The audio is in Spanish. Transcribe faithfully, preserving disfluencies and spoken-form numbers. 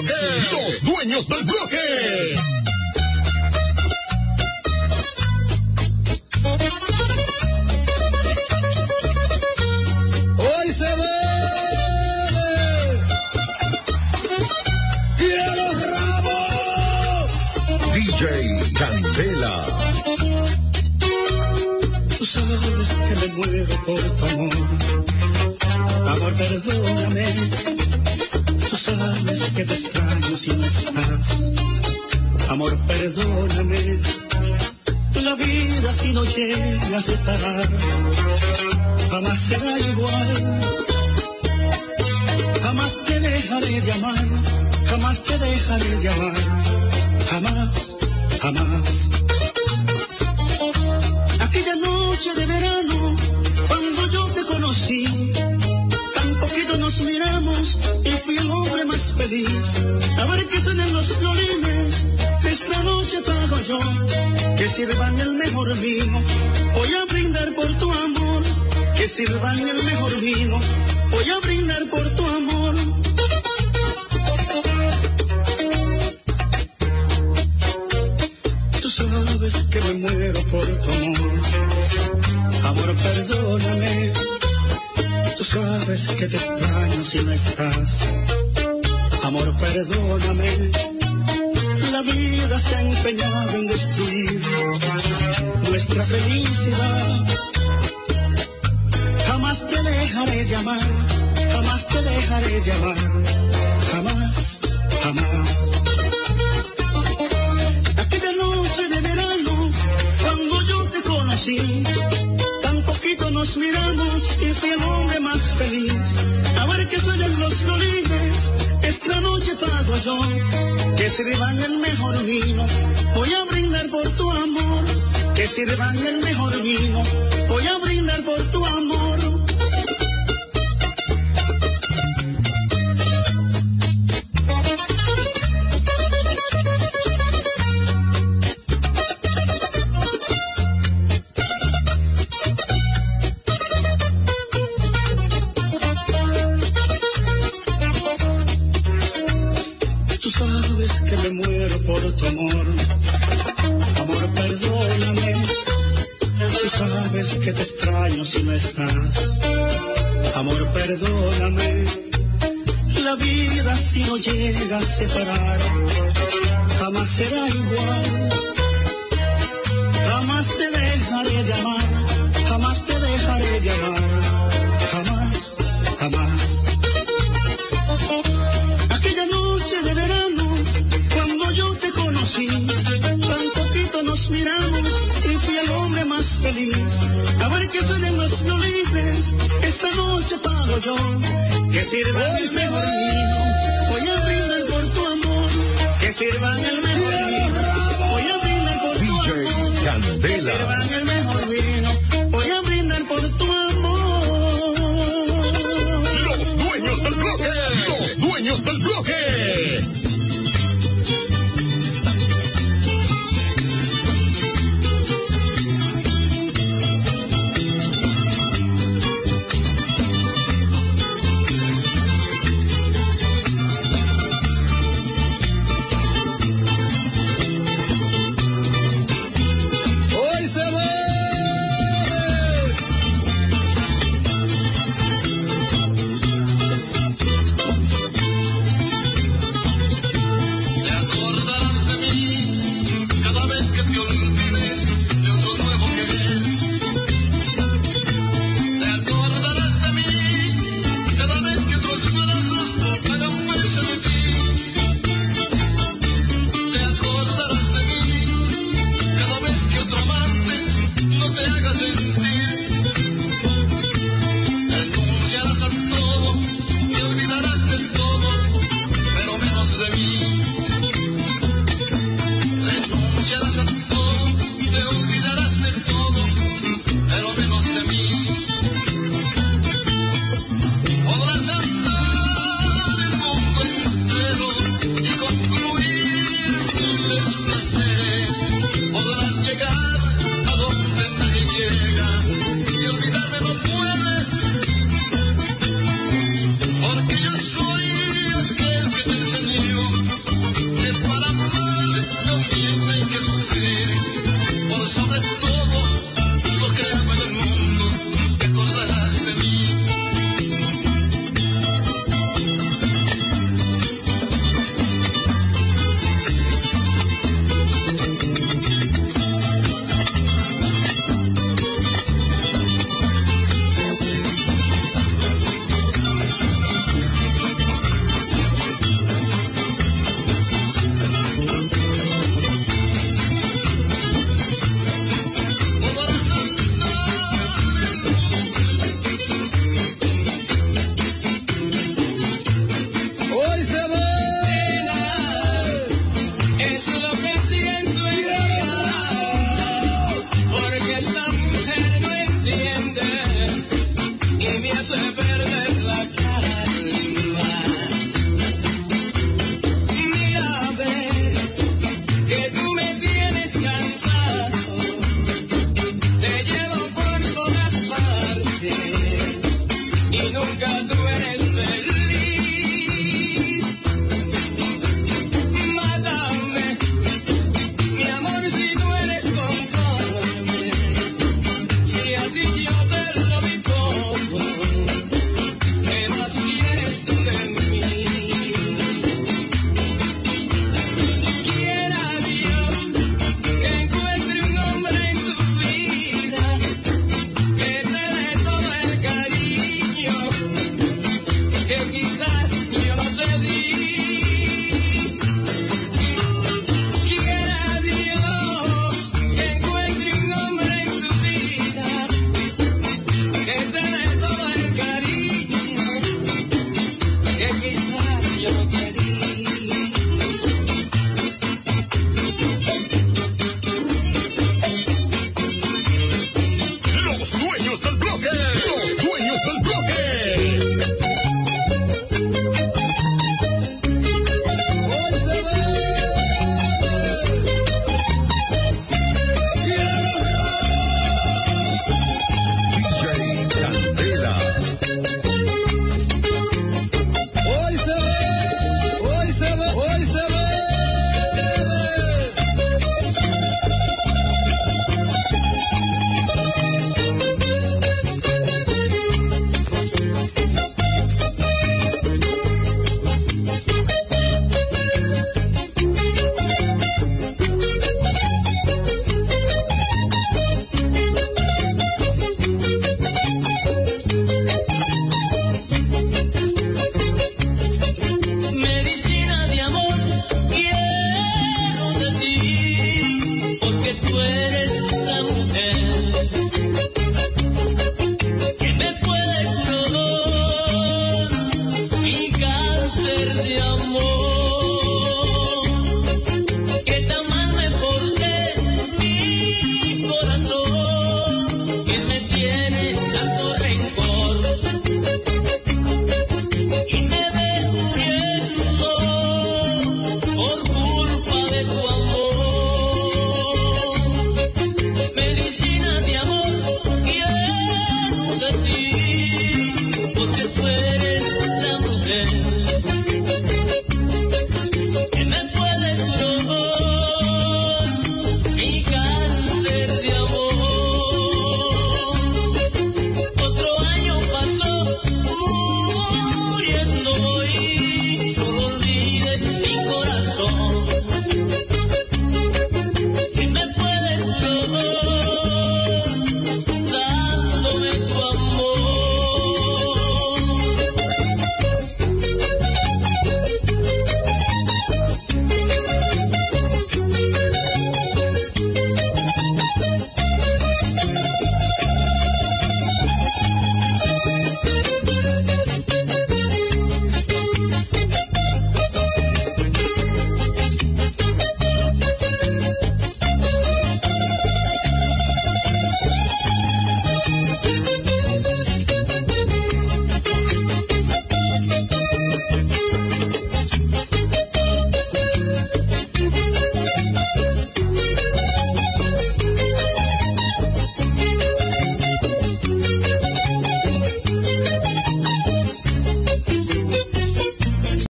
bloque, los dueños del bloque. Hoy se ve. ¡Quiero rabo! D J Candela. Tú sabes que me muero por tu amor. Amor, perdóname. Tú sabes que te extraño si no estás. Amor, perdóname. La vida si no llega a separar jamás será igual. Jamás te dejaré de amar. Jamás te dejaré de amar. Jamás, jamás. Aquella noche de verano, cuando yo te conocí, tan poquito nos miramos y fui el hombre más feliz. A ver qué suenan los violines, esta noche pago yo, que sirvan el mejor vino. Voy a brindar por tu amor, que sirvan el mejor vino. Voy a brindar por tu amor. Tú sabes que me muero por tu amor. Amor, perdóname. Tú sabes que te extraño si no estás. Amor, perdóname. La vida se ha empeñado en destruir nuestra felicidad. Jamás te dejaré de amar. Jamás te dejaré de amar. Jamás, jamás. Aquella noche de verano, cuando yo te conocí, tan poquito nos miramos y fui el hombre más feliz. A ver que suenan los violines, esta noche pago yo, que sirvan el mejor vino. Voy a brindar por tu amor, que sirvan el mejor vino. Voy a brindar por tu amor. Tú sabes que me muero por tu amor. Amor, perdóname. Tú sabes que te extraño si no estás. Amor, perdóname. La vida si no llega a separar jamás será igual. Jamás te dejaré de amar. Jamás te dejaré de amar. Jamás, jamás.